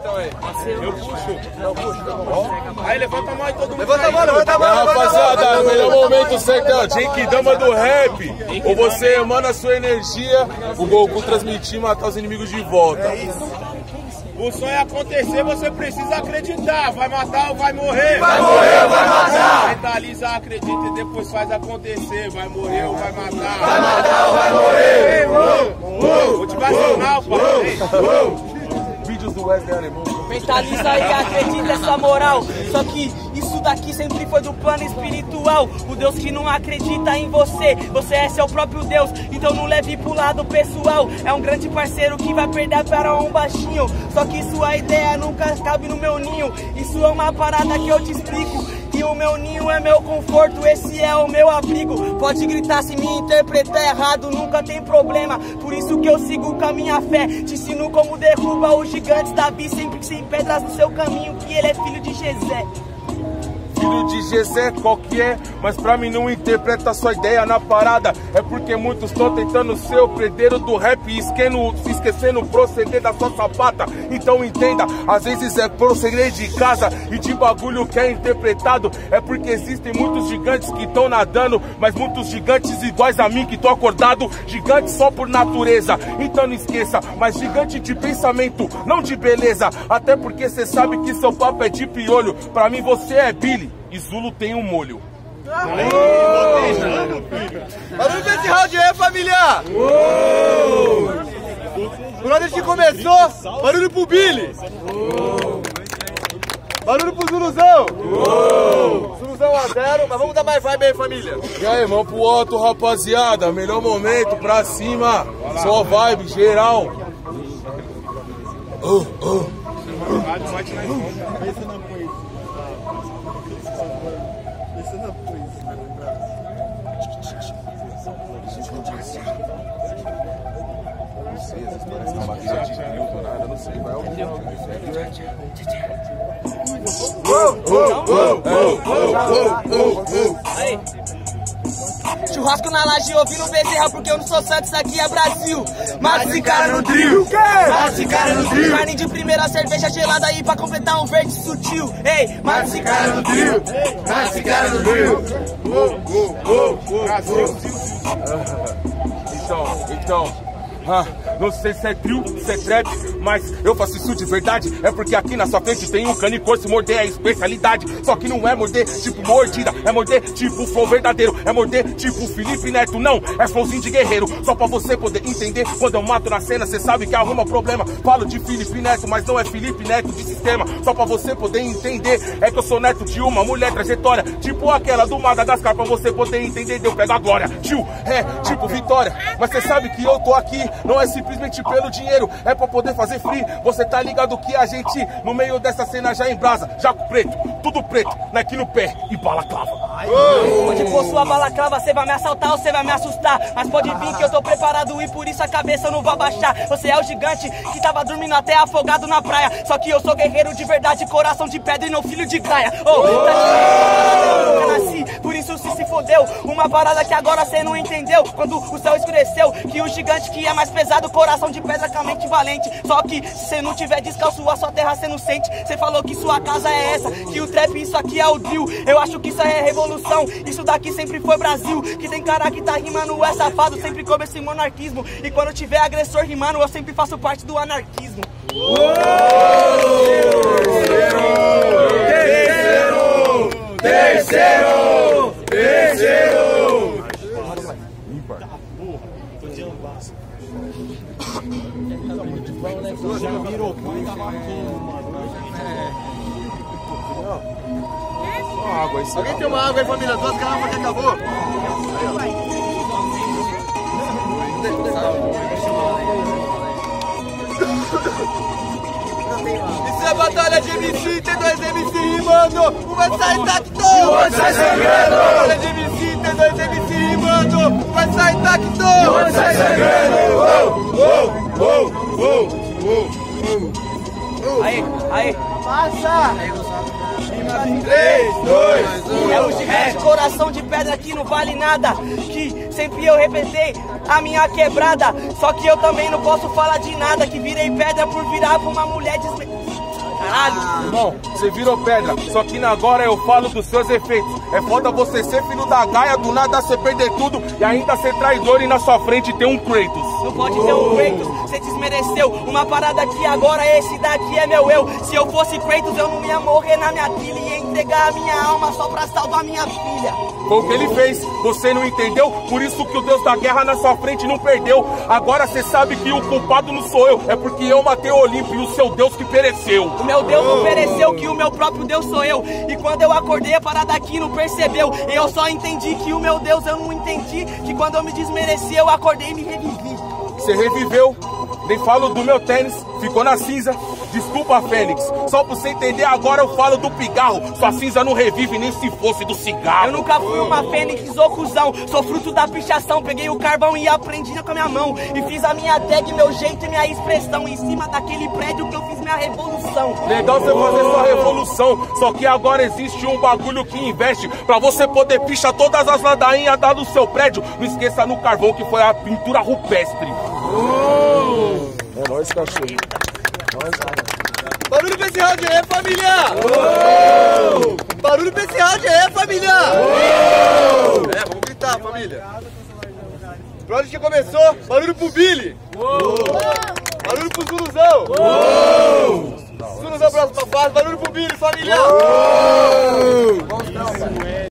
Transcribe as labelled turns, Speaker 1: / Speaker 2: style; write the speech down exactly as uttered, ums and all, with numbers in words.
Speaker 1: então aí.
Speaker 2: Eu puxo.
Speaker 1: Eu puxo, tá bom?
Speaker 2: Aí levanta a mão e todo mundo.
Speaker 1: Levanta a mão, levanta a mão.
Speaker 3: É, rapaziada, no melhor momento certo, Jake Dama do rap. Ou você emana a sua energia, o Goku transmitir e matar os inimigos de volta.
Speaker 2: É isso. O sonho acontecer, você precisa acreditar. Vai matar ou vai morrer?
Speaker 1: Vai morrer ou vai matar?
Speaker 2: Mentaliza, acredita e depois faz acontecer. Vai morrer ou vai matar?
Speaker 1: Vai matar ou vai morrer?
Speaker 2: Motivacional, pai.
Speaker 3: Vídeos do Wesley Alemão.
Speaker 4: Mentaliza e acredita essa moral. Só que isso daqui sempre foi do plano espiritual. O Deus que não acredita em você, você é seu próprio Deus. Então não leve pro lado pessoal. É um grande parceiro que vai perder para um baixinho. Só que sua ideia nunca cabe no meu ninho. Isso é uma parada que eu te explico. E o meu ninho é meu conforto, esse é o meu abrigo. Pode gritar se me interpretar errado, nunca tem problema. Por isso que eu sigo com a minha fé. Te ensino como derruba os gigantes. Davi sempre sem pedras no seu caminho, que ele é filho de Jessé.
Speaker 3: Filho de Jessé, qual que é? Mas pra mim não interpreta sua ideia na parada. É porque muitos estão tentando ser o predeiro do rap e esquecendo, esquecendo o proceder da sua sapata. Então entenda, às vezes é proceder de casa e de bagulho que é interpretado. É porque existem muitos gigantes que estão nadando, mas muitos gigantes iguais a mim que estão acordados. Gigantes só por natureza, então não esqueça. Mas gigante de pensamento, não de beleza. Até porque cê sabe que seu papo é de piolho. Pra mim você é Billy e Zulu tem um molho.
Speaker 1: Barulho desse round aí, família! Por onde que começou, barulho pro Billy! Barulho pro Zuluzão! Zuluzão a zero, mas vamos dar mais vibe aí, família!
Speaker 3: E aí, mão pro alto, rapaziada. Melhor momento, pra cima. Só vibe, geral. Oh, oh.
Speaker 4: Aí. Churrasco na laje ouvindo Bezerra, porque eu não sou santo, isso aqui é Brasil. Mata esse cara no trio, mata esse cara no trio. Carne de primeira, cerveja gelada aí pra completar um verde sutil. Ei, mata esse cara no trio, mata esse cara no trio.
Speaker 3: Então, então ah, não sei se é trio, se é trap, mas eu faço isso de verdade. É porque aqui na sua frente tem um canicor, se morder é especialidade. Só que não é morder tipo mordida, é morder tipo flow verdadeiro. É morder tipo Felipe Neto, não, é flowzinho de guerreiro. Só pra você poder entender, quando eu mato na cena, cê sabe que arruma problema. Falo de Felipe Neto, mas não é Felipe Neto de sistema. Só pra você poder entender, é que eu sou neto de uma mulher trajetória, tipo aquela do Madagascar. Pra você poder entender, eu pego a glória. Tio, é tipo Vitória, mas cê sabe que eu tô aqui não é simplesmente pelo dinheiro, é pra poder fazer free. Você tá ligado que a gente, no meio dessa cena, já embrasa. Jaco preto, tudo preto, aqui no pé e balaclava.
Speaker 4: Onde for sua balaclava, cê vai me assaltar ou cê vai me assustar. Mas pode vir que eu tô preparado e por isso a cabeça eu não vou abaixar. Você é o gigante que tava dormindo até afogado na praia. Só que eu sou guerreiro de verdade, coração de pedra e não filho de Gaia. Oh, tá eu nunca nasci, por isso se se fodeu. Uma parada que agora cê não entendeu. Quando o céu escureceu, que o gigante que é mais pesado, coração de pedra com a mente valente. Só que se cê não tiver descalço, a sua terra cê não sente. Cê falou que sua casa é essa, que o trap isso aqui é o drill. Eu acho que isso é revolução, isso daqui sempre foi Brasil. Que tem cara que tá rimando é safado, sempre come esse monarquismo. E quando tiver agressor rimando, eu sempre faço parte do anarquismo.
Speaker 1: Terceiro! Terceiro! Terceiro! Já virou água. Alguém tem uma água aí, família? Duas garrafas que acabou. Isso é batalha de M C, tem dois M C rimando. Um vai sair intacto, o outro sai sangrando. Batalha de M C, tem dois M C rimando. Um vai sair intacto, o outro sai sangrando. Oh, oh, oh, oh.
Speaker 4: Aí, aí.
Speaker 1: Passa! três, dois, um.
Speaker 4: É o gigante coração de pedra que não vale nada, que sempre eu representei a minha quebrada. Só que eu também não posso falar de nada, que virei pedra por virar pra uma mulher desme... caralho.
Speaker 3: Bom, você virou pedra, só que agora eu falo dos seus efeitos. É foda você ser filho da Gaia, do nada você perder tudo e ainda ser traidor e na sua frente ter um Kratos.
Speaker 4: Não pode ter um Kratos, você desmereceu uma parada que agora esse daqui é meu eu. Se eu fosse Kratos eu não ia morrer na minha trilha e ia entregar a minha alma só pra salvar minha filha.
Speaker 3: Foi o que ele fez, você não entendeu? Por isso que o Deus da guerra na sua frente não perdeu. Agora você sabe que o culpado não sou eu, é porque eu matei o Olimpo e o seu Deus que pereceu.
Speaker 4: O meu Deus não pereceu, que o meu próprio Deus sou eu. E quando eu acordei a parada aqui não percebeu. Eu só entendi que o meu Deus eu não entendi. Que quando eu me desmereci eu acordei e me revivi.
Speaker 3: Você reviveu, nem falo do meu tênis, ficou na cinza. Desculpa, Fênix, só pra você entender agora eu falo do pigarro. Sua cinza não revive nem se fosse do cigarro.
Speaker 4: Eu nunca fui uma fênix ou cuzão, sou fruto da pichação. Peguei o carvão e aprendi com a minha mão. E fiz a minha tag, meu jeito e minha expressão. Em cima daquele prédio que eu fiz minha revolução.
Speaker 3: Legal você fazer sua revolução, só que agora existe um bagulho que investe pra você poder pichar todas as ladainhas da do seu prédio. Não esqueça no carvão que foi a pintura rupestre.
Speaker 1: Uh!
Speaker 3: É nóis, cachorro.
Speaker 1: Barulho pra esse round aí, família! Uh! Barulho pra esse round aí, família! Uh! É, vamos gritar, família. Pra onde que começou? Barulho pro Billy! Uh! Barulho pro Zuluzão! Uh! Zuluzão, próxima fase, barulho pro Billy, família! Uh!